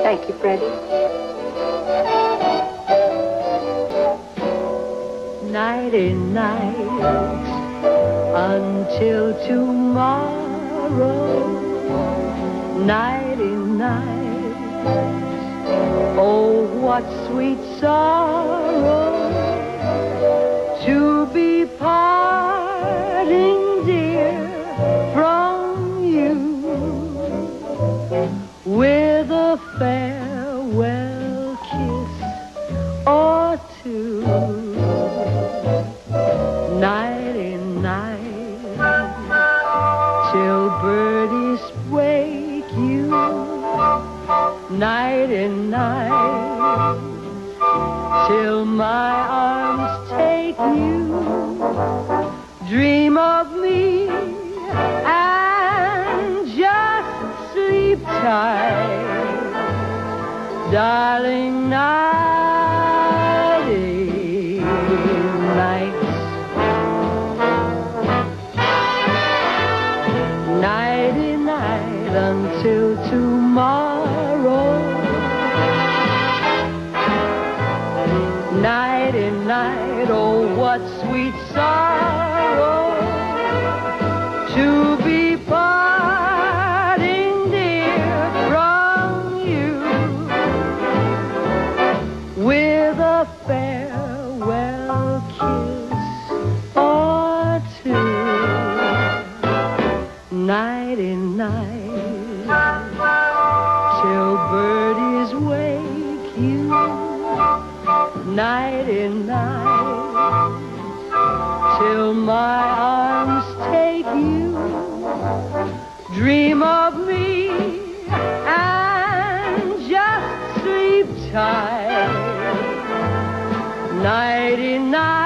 Thank you, Freddie. Nighty night until tomorrow. Nighty night. Oh, what sweet sorrow to be parting, dear, from you with a farewell kiss or two. Nighty night till birdies wake you. Nighty night till my arms take you. Dream of me and just sleep tight, darling. Nighty night. Nighty night until tomorrow. Nighty night, oh what sweet sorrow to be parting, dear, from you with a farewell kiss or two. Nighty night till birdies wake you. Nighty night till my arms take you. Dream of me and just sleep tight. Nighty night.